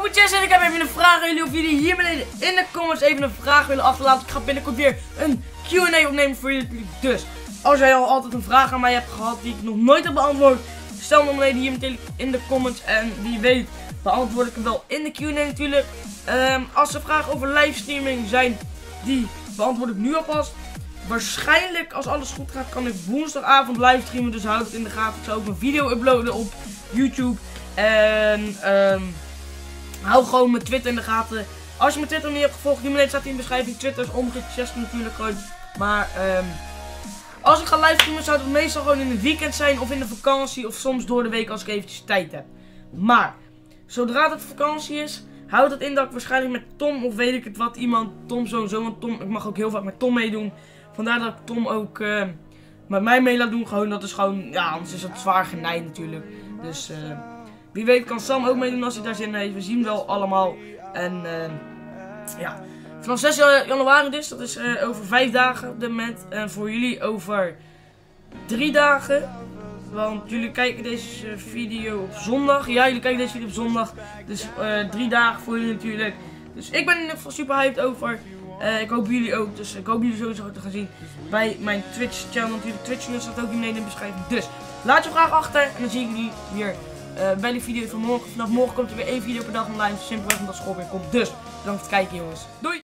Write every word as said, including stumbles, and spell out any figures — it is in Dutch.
Poepetjes, en ik heb even een vraag aan jullie of jullie hier beneden in de comments even een vraag willen achterlaten. Ik ga binnenkort weer een Q en A opnemen voor jullie. Dus, als jij al altijd een vraag aan mij hebt gehad die ik nog nooit heb beantwoord, stel me beneden hier meteen in de comments en wie weet beantwoord ik hem wel in de Q en A natuurlijk. Um, als er vragen over livestreaming zijn, die beantwoord ik nu alvast. Waarschijnlijk, als alles goed gaat, kan ik woensdagavond livestreamen, dus houd het in de gaten. Ik zal ook een video uploaden op YouTube. En um, hou gewoon mijn Twitter in de gaten. Als je mijn Twitter niet hebt gevolgd, die beneden staat in de beschrijving. Twitter is omgekeerd natuurlijk gewoon. Maar um, als ik ga livestreamen, zou het meestal gewoon in het weekend zijn of in de vakantie of soms door de week als ik eventjes tijd heb. Maar zodra het vakantie is, houd het in dat ik waarschijnlijk met Tom of weet ik het wat iemand, Tom sowieso, want Tom, ik mag ook heel vaak met Tom meedoen. Vandaar dat ik Tom ook uh, met mij mee laat doen. Gewoon, dat is gewoon, ja, anders is het zwaar genaaid natuurlijk. Dus uh, wie weet kan Sam ook meedoen als hij daar zin in heeft. We zien wel allemaal. En uh, ja, vanaf zes januari dus, dat is uh, over vijf dagen op dit moment. En voor jullie over drie dagen. Want jullie kijken deze video op zondag. Ja, jullie kijken deze video op zondag. Dus uh, drie dagen voor jullie natuurlijk. Dus ik ben in ieder geval super hyped over. Uh, ik hoop jullie ook, dus ik hoop jullie sowieso te gaan zien bij mijn Twitch channel natuurlijk. Twitch channel staat ook hier beneden in de beschrijving. Dus laat je vraag achter en dan zie ik jullie weer uh, bij de video van morgen. Vanaf morgen komt er weer één video per dag online, simpelweg omdat school weer komt. Dus bedankt voor het kijken jongens. Doei!